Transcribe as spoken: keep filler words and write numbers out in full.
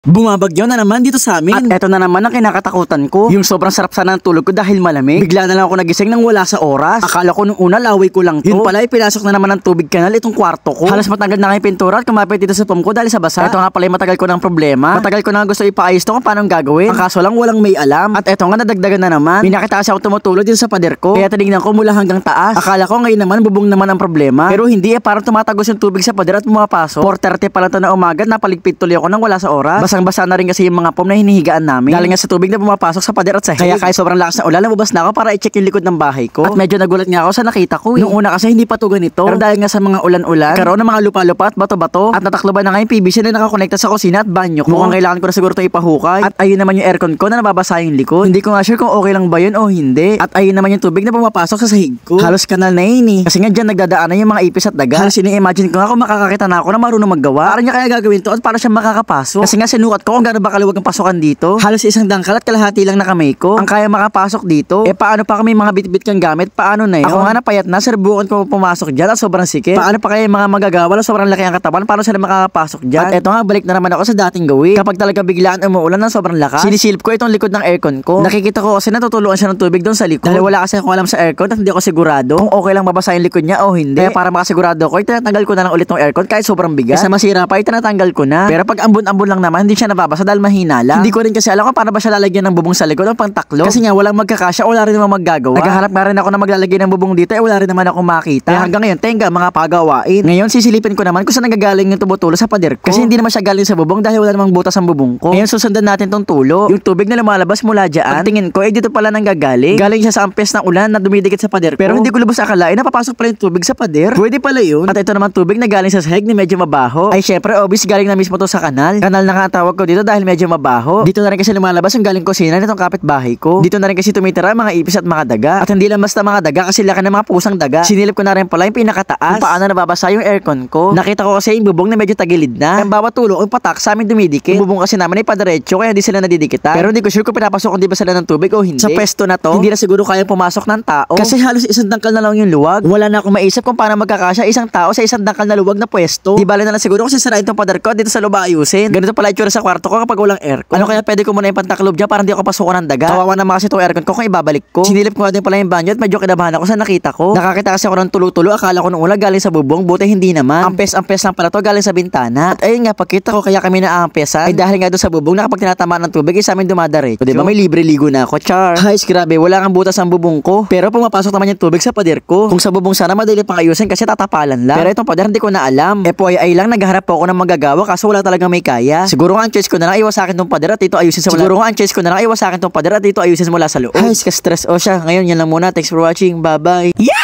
Bumabagyo na naman dito sa amin. At eto na naman ang kinakatakutan ko. Yung sobrang sarap sana ng tulog ko dahil malamig. Bigla na lang ako nagising nang wala sa oras. Akala ko nung una laway ko lang to. Yun pala, pinasok na naman ng tubig kanal itong kwarto ko. Halos matanggal na nga yung pintura at kumapit dito sa pom ko dahil sa basa. Eto nga pala yung matagal ko ng problema. Matagal ko na gusto ipaayos to kung paano gagawin. Ang kaso lang walang may alam. At eto nga nadagdagan na naman. May nakita kasi ako tumutulog dito sa pader ko. Kaya tinignan ko mula hanggang taas. Akala ko ngayon naman bubong naman ang problema. Pero hindi eh, parang tumatagos yung tubig sa pader at pumapasok. four thirty pala to na umaga, napaligpit tuloy ako nang wala sa oras. Basang-basa na rin kasi yung mga pom na hinihigaan namin. Galing nga sa tubig na pumapasok sa pader at sahig. Kaya kahit sobrang lakas ng ulan, lumabas na ako para i-check yung likod ng bahay ko. At medyo nagulat nga ako sa nakita ko. Eh. Nung una kasi hindi pa to ganito. Pero dahil nga sa mga ulan-ulan, karoon ng mga lupa-lupa at bato-bato. At natakloban na nga yung P V C na nakakonekta sa kusina at banyo ko. Mukhang kailangan ko na siguro ito ipahukay. At ayun naman yung aircon ko na nababasa yung likod. Hindi ko nga sure kung okay lang ba yun o hindi. At ayun naman yung tubig na pumapasok sa sahig ko. Halos kanal na yun eh. Kasi nga dyan nagdadaanan yung mga ipis at daga. Halos ini-imagine ko nga kung makakakita na ako na marunong maggawa. Para niya kaya gagawin to at para siya makakapasok. Kasi nga sinukat ko kung gaano ba kaluwag ang pasukan dito. Halos isang dangkal at kalahati lang na kamay ko ang kaya makapasok dito. Eh paano pa kami mga bitbit kang gamit? Paano na yun? Ako nga napayat na, serbukan ko pumasok dyan at sobrang sikip. Paano pa kaya yung mga magagawa na sobrang laki ang katawan? Paano sila makakapasok dyan? At eto nga, balik na naman ako sa dating gawin. Kapag talaga biglaan umuulan ng sobrang lakas, sinisilip ko itong likod ng aircon ko. Nakikita ko kasi natutuluan siya ng tubig doon sa likod. Dahil wala kasi akong alam sa aircon at hindi ako sigurado kung okay lang mabasa yung likod niya o hindi. Kaya para makasigurado ko, itinatanggal ko na lang ulit ng aircon kahit sobrang bigat. Kasi masira pa, itinatanggal ko na. Pero pag ambon-ambon lang naman, hindi siya nababasa dahil mahina lang. Hindi ko rin kasi alam kung paano ba siya lalagyan ng bubong sa likod o pangtaklo. Kasi nga walang magkakasya, wala rin naman maggagawa. Naghahanap nga rin ako na maglalagay ng bubong dito, eh wala rin naman ako makita. Kaya hanggang ngayon, tenga mga pagawain. Ngayon sisilipin ko naman kung saan nagagaling yung tumutulo sa pader ko. Kasi hindi naman siya galing sa bubong dahil wala namang butas ang bubong ko. Ngayon susundan natin tong tulo. Yung tubig na lumalabas mula diyan. Tingin ko eh dito pala nang gagaling. Galing siya sa ampes ng ulan na dumidikit sa pader ko. Pero hindi ko lubos akalain na papasok pala yung tubig sa pader. Pwede pala yun. At ito naman tubig na galing sa sahig na medyo mabaho. Ay syempre obvious galing na mismo to sa kanal. Kanal na nga tawag ko dito dahil medyo mabaho. Dito na rin kasi lumalabas yung galing kusina nitong kapitbahay ko. Dito na rin kasi tumitira mga ipis at mga daga. At hindi lang basta mga daga kasi laki ng mga pusang daga. Sinilip ko na rin pala yung pinakataas. Kung paano nababasa yung aircon ko. Nakita ko kasi yung bubong na medyo tagilid na. Ang bawat tulok yung patak sa amin dumidikit. Yung bubong kasi naman ay padiretso kaya hindi sila nadidikitan. Pero hindi ko sure kung pinapasok kung di ba sila ng tubig o hindi. Sa pesto na to, hindi na siguro kaya pumasok ng tao. Kasi halos isang dangkal na lang yung luwag. Wala na akong maisip kung paano magkakasya isang tao sa isang dangkal na luwag na pwesto. Di bale na lang siguro kasi sarain tong pader ko dito sa loob ayusin. Ganito pala itsura sa kwarto ko kapag walang aircon. Ano kaya pwede ko muna yung pantaklob dyan para hindi ako pasukan ng daga. Kawawa naman kasi itong aircon ko kung ibabalik ko. Sinilip ko nga din pala yung banyo at medyo kinabahan ako sa nakita ko. Nakakita kasi ako ng tulo-tulo. Akala ko nung una galing sa bubong, buti hindi naman. Ampes-ampes lang pala to galing sa bintana. At ayun nga, pagkita ko kaya kami na ampesan. Ay dahil nga doon sa bubong na kapag tinatamaan ng tubig, ay sa amin dumadaretso. Diba may libre ligo na ako, char. Ay, grabe, wala kang butas ang bubong ko. Pero pumapasok naman yung tubig sa pader ko. Kung sa bubong sana madali pang ayusin kasi tatapalan lang. Pero itong pader hindi ko na alam. F Y I lang, naghaharap po ako ng magagawa kaso wala talagang may kaya. Siguro nga ang choice ko na lang iwas sa akin tong pader at ito ayusin sa mula. Siguro nga ang choice ko na lang iwas sa akin tong pader at ito ayusin mula sa loob. Ay, ka-stress o siya. Ngayon yan lang muna. Thanks for watching. Bye-bye. Yeah!